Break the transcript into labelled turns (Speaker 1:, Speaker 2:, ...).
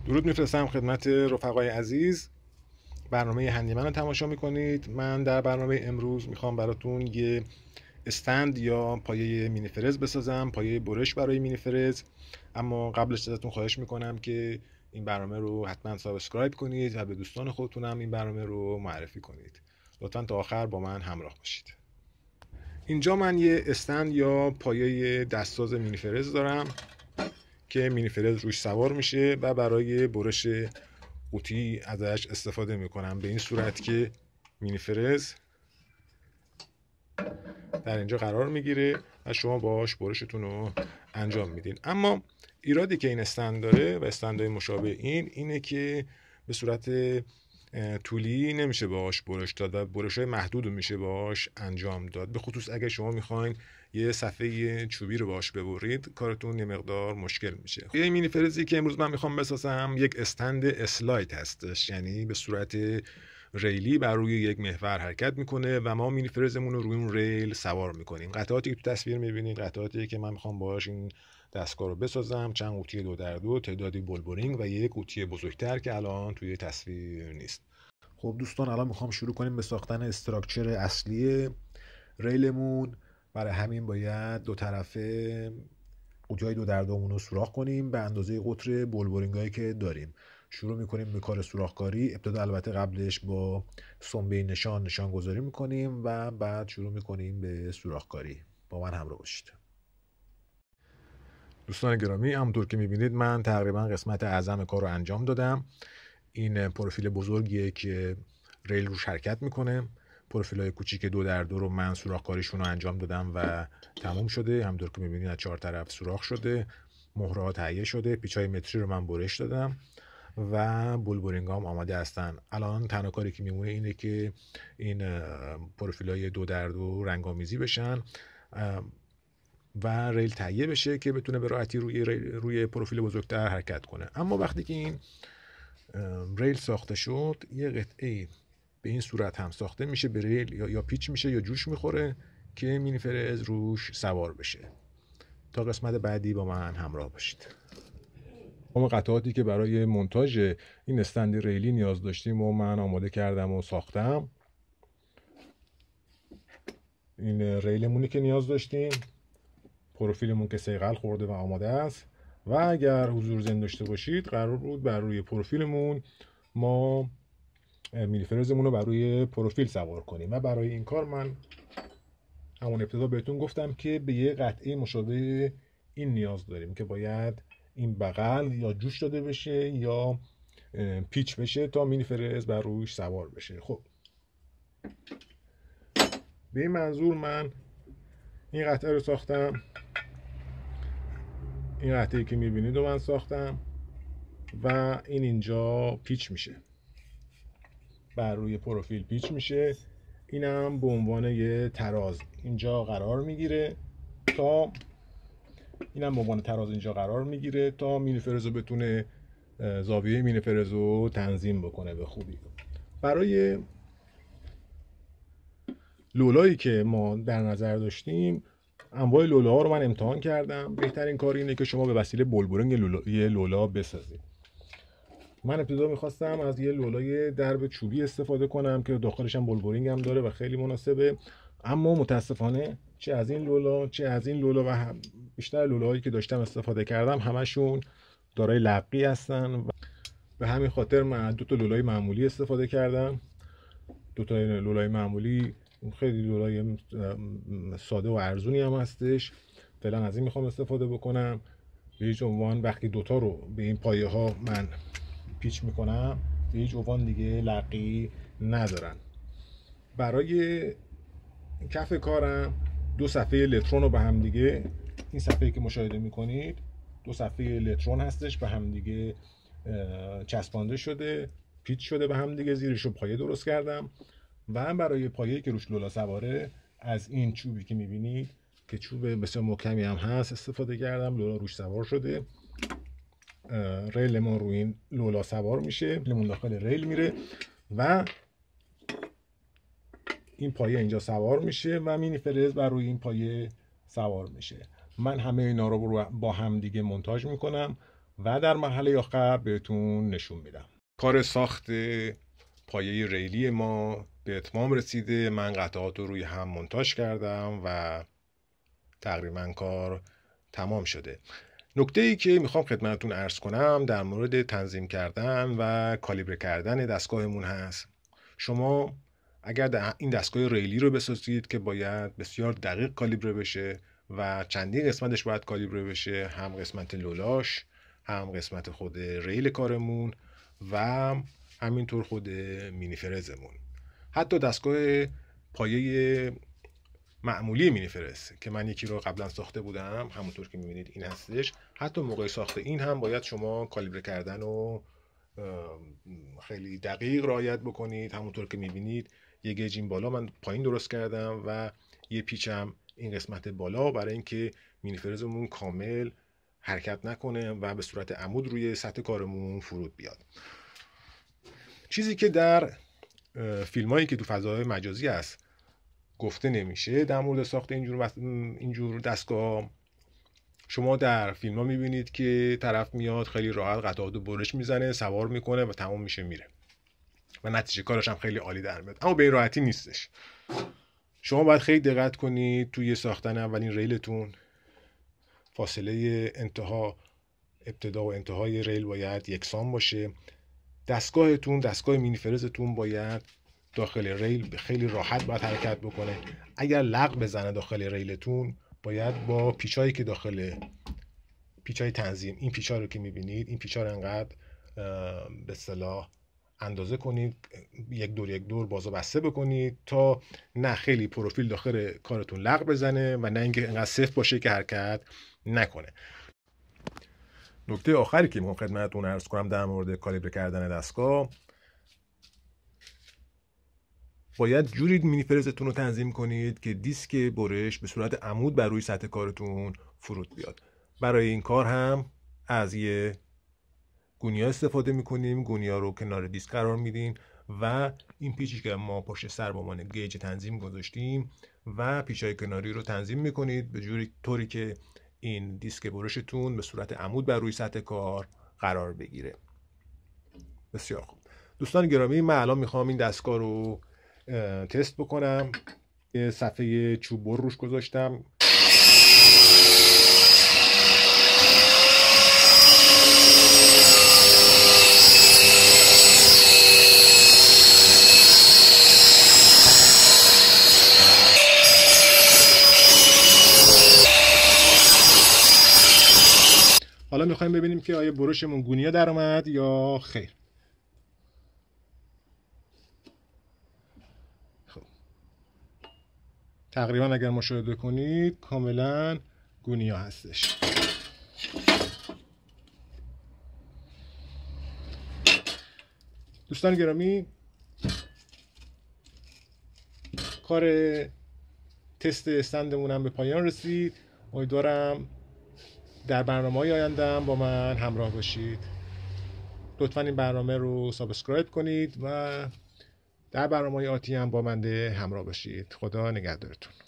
Speaker 1: درود میفرستم خدمت رفقای عزیز. برنامه هندیمن رو تماشا میکنید. من در برنامه امروز میخوام براتون یه استند یا پایه مینی فرز بسازم، پایه برش برای مینی فرز. اما قبلش ازتون خواهش میکنم که این برنامه رو حتما سابسکرایب کنید و به دوستان خودتونم این برنامه رو معرفی کنید. لطفا تا آخر با من همراه باشید. اینجا من یه استند یا پایه دستساز مینی فرز دارم که مینی فرز روش سوار میشه و برای برش قوطی ازش استفاده میکنم، به این صورت که مینی فرز در اینجا قرار میگیره و شما باش برشتون رو انجام میدین. اما ایرادی که این استند داره و استندهای مشابه اینه که به صورت طولی نمیشه باش برش داد و برش‌های محدود میشه باش انجام داد، به خصوص اگه شما میخواین یه صفحه چوبی رو باش ببرید کارتون یه مقدار مشکل میشه. یه مینی فرزی که امروز من میخوام بسازم یک استند اسلاید هستش، یعنی به صورت ریلی بر روی یک محور حرکت میکنه و ما مینی فرزمون رو روی اون ریل سوار میکنیم. قطعاتی که تو تصویر میبینید قطعاتی که من میخوام باهاش این دستگاه رو بسازم، چند قوطی 2x2، تعدادی بولبرینگ و یک قوطی بزرگتر که الان توی تصویر نیست. خب دوستان، الان میخوام شروع کنیم به ساختن استراکچر اصلی ریلمون. برای همین باید دو طرفه قوطی‌های 2x2 رو سوراخ کنیم به اندازه قطر بولبرینگایی که داریم. شروع میکنیم به کار سوراخکاری. ابتدا البته قبلش با سنبه نشان گذاری میکنیم و بعد شروع میکنیم به سوراخکاری. با من همراه باشید. دوستان گرامی، همونطور که میبینید من تقریبا قسمت اعظم کار رو انجام دادم. این پروفیل بزرگیه که ریل روش حرکت میکنه. پروفیل‌های کوچیک 2x2 رو من سوراخکاریشون رو انجام دادم و تموم شده. همونطور که میبینید از 4 طرف سوراخ شده، مهره‌ها تهیه شده، پیچ‌های متری رو من برش دادم و بولبرینگ هم آماده هستن. الان تنها کاری که میمونه اینه که این پروفیل‌های 2x2 رنگ‌آمیزی بشن و ریل تهیه بشه که بتونه به راحتی روی پروفیل بزرگتر حرکت کنه. اما وقتی که این ریل ساخته شد، یه قطعه به این صورت هم ساخته میشه به ریل، یا پیچ میشه یا جوش میخوره که مینی فرز روش سوار بشه. تا قسمت بعدی با من همراه باشید. اما قطعاتی که برای مونتاژ این استند ریلی نیاز داشتیم و من آماده کردم و ساختم. این ریلمونی که نیاز داشتیم، پروفیلمون که صیقل خورده و آماده است و اگر حضور ذهن داشته باشید قرار بود بر روی پروفیلمون ما مینی فرزمون رو بر روی پروفیل سوار کنیم و برای این کار من همون ابتدا بهتون گفتم که به یه قطعه مشابه این نیاز داریم که باید این بغل یا جوش داده بشه یا پیچ بشه تا مینی فرز بر روش سوار بشه. خب به این منظور من این قطعه رو ساختم. این قطعه‌ای که میبینید رو من ساختم و این اینجا پیچ میشه، بر روی پروفیل پیچ میشه. اینم به عنوان یه تراز اینجا قرار میگیره تا مینی فرز رو بتونه زاویه مینی فرز رو تنظیم بکنه به خوبی. برای لولایی که ما در نظر داشتیم، انواع لولاها رو من امتحان کردم. بهترین کار اینه که شما به وسیله بولبرینگ یه لولا بسازید. من ابتدا میخواستم از یه لولای درب چوبی استفاده کنم که داخلش هم بولبرینگ هم داره و خیلی مناسبه، اما متاسفانه چه از این لولا و بیشتر لولاهایی که داشتم استفاده کردم همشون دارای لقی هستن و به همین خاطر من 2 تا لولای معمولی استفاده کردم. 2 تا لولای معمولی خیلی لولای ساده و ارزونی هم هستش. فعلا از این میخوام استفاده بکنم. به هیچ عنوان وقتی 2 تا رو به این پایه ها من پیچ میکنم به هیچ عنوان دیگه لقی ندارن. برای کف کارم 2 صفحه لترون رو به هم دیگه، این صفحه‌ای که مشاهده میکنید 2 صفحه لترون هستش، به هم دیگه چسبانده شده، پیچ شده به هم دیگه. زیرش رو پایه درست کردم و برای پایه‌ای که روش لولا سواره از این چوبی که میبینید که چوب بسیار محکمی هم هست استفاده کردم. لولا روش سوار شده، ریل ما روی این لولا سوار میشه، ریلمون داخل ریل میره و این پایه اینجا سوار میشه و مینی فرز بر روی این پایه سوار میشه. من همه اینا رو با هم دیگه مونتاژ میکنم و در مرحله آخر بهتون نشون میدم. کار ساخت پایه ریلی ما به اتمام رسیده. من قطعات رو روی هم مونتاژ کردم و تقریبا کار تمام شده. نکته ای که میخوام خدمتتون عرض کنم در مورد تنظیم کردن و کالیبر کردن دستگاهمون هست. شما اگر این دستگاه ریلی رو بسازید که باید بسیار دقیق کالیبر بشه و چندین قسمتش باید کالیبر بشه، هم قسمت لولاش، هم قسمت خود ریل کارمون و همینطور خود مینی فرزمون. حتی دستگاه پایه معمولی مینی فرز که من یکی رو قبلا ساخته بودم، همونطور که میبینید این هستش، حتی موقع ساخت این هم باید شما کالیبر کردن و خیلی دقیق رعایت بکنید. همونطور که میبینید یه گیج این بالا من پایین درست کردم و یه پیچم این قسمت بالا برای اینکه مینی فرزمون کامل حرکت نکنه و به صورت عمود روی سطح کارمون فرود بیاد. چیزی که در فیلمایی که تو فضای مجازی هست گفته نمیشه در مورد ساخت اینجور دستگاه. شما در فیلم ها میبینید که طرف میاد خیلی راحت قطعات رو برش میزنه، سوار میکنه و تمام میشه میره و نتیجه کارش هم خیلی عالی در میاد، اما به این راحتی نیستش. شما باید خیلی دقت کنید توی ساختن اولین ریلتون. فاصله ابتدا و انتهای ریل باید یکسان باشه. دستگاه مینی فرزتون باید داخل ریل خیلی راحت باید حرکت بکنه. اگر لق بزنه داخل ریلتون باید با پیچایی که داخل پیچای تنظیم، این پیچا رو که میبینید، این پیچا رو انقدر به اصطلاح اندازه کنید، یک دور باز و بسته بکنید تا نه خیلی پروفیل داخل کارتون لق بزنه و نه اینکه انقدر سفت باشه که حرکت نکنه. نکته آخری که میخوام خدمتتون عرض کنم در مورد کالیبر کردن دستگاه، باید جوری مینی فرزتون رو تنظیم کنید که دیسک برش به صورت عمود بر روی سطح کارتون فرود بیاد. برای این کار هم از یه گونیا استفاده میکنیم. گونیا رو کنار دیسک قرار میدیم و این پیچی که ما پشت سر به عنوان گیج تنظیم گذاشتیم و پیچای کناری رو تنظیم میکنید به طوری که این دیسک برشتون به صورت عمود بر روی سطح کار قرار بگیره. بسیار خوب دوستان گرامی، من الان میخوام این دستگاه رو تست بکنم. یه صفحه چوب بر روش گذاشتم. حالا میخوایم ببینیم که آیا برشمون گونیا در اومد یا خیر. خب تقریبا اگر مشاهده کنید کاملا گونیا هستش. دوستان گرامی، کار تست استندمون هم به پایان رسید. امیدوارم در برنامه‌های آینده‌ام با من همراه باشید. لطفاً این برنامه رو سابسکرایب کنید و در برنامه‌های آتی هم با من همراه باشید. خدا نگهدارتون.